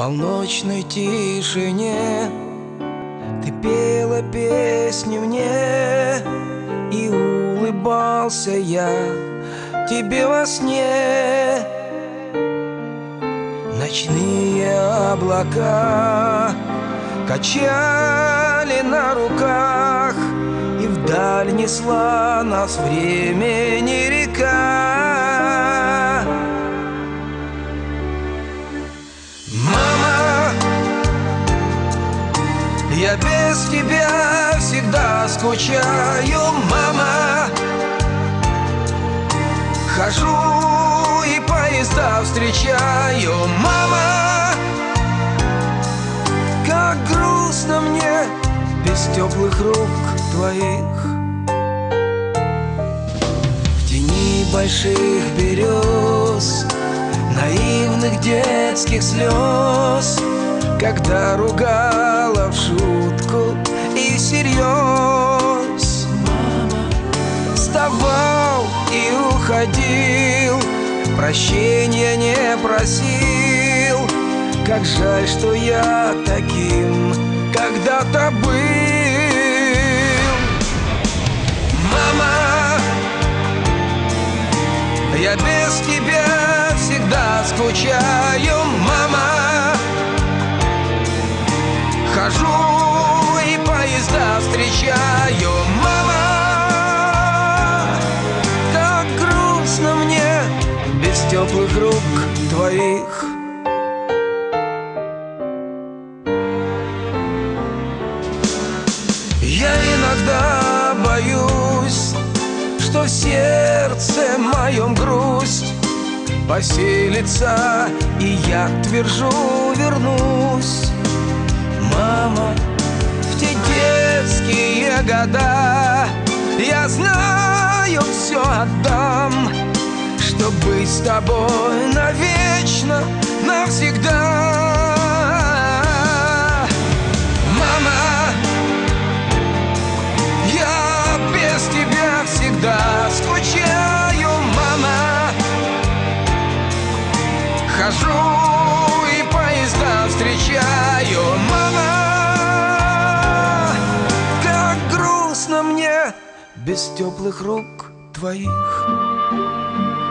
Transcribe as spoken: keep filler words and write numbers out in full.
полночной тишине ты пела песни мне, и улыбался я тебе во сне. Ночные облака качали на руках, и вдаль несла нас времени река. Мама, я без тебя всегда скучаю, мама. Хожу и поезда встречаю, мама. Как грустно мне без теплых рук твоих. В тени больших берез, наивных детских слез, когда ругала в шутку и всерьез. Мама, вставал и уходил, прощения не просил. Как жаль, что я таким когда-то был. Мама, я без тебя всегда скучаю, мама. Хожу и поезда встречаю, мама. Так грустно мне без теплых рук твоих. Я иногда боюсь, что в сердце моем грусть поселится, и я твержу вернусь. Мама, в те детские года я знаю, все отдам, чтоб быть с тобой навечно, навсегда. Мама, я без тебя всегда скучаю, мама. Хожу и поезда встречаю, мама. Как грустно мне без теплых рук твоих.